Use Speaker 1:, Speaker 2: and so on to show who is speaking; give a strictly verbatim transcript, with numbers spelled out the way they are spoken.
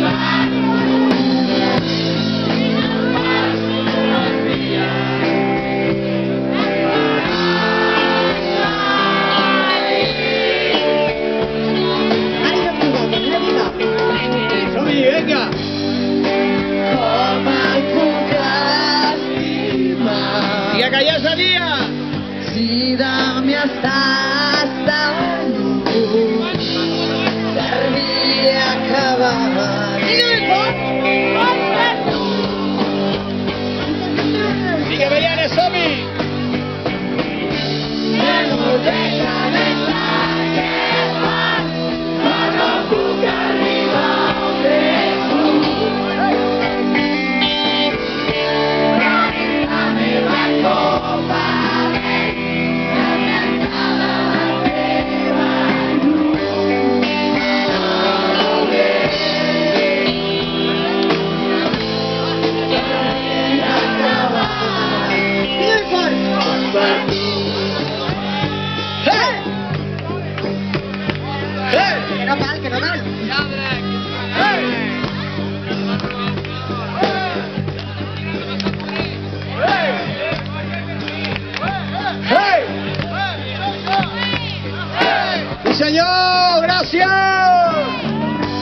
Speaker 1: Que ya salía.
Speaker 2: Si dame hasta hasta tarde acabar.
Speaker 1: Sigue Bellane, Somi.
Speaker 2: No deja de
Speaker 1: no mal, que no mal. ¡Sí, señor! ¡Gracias!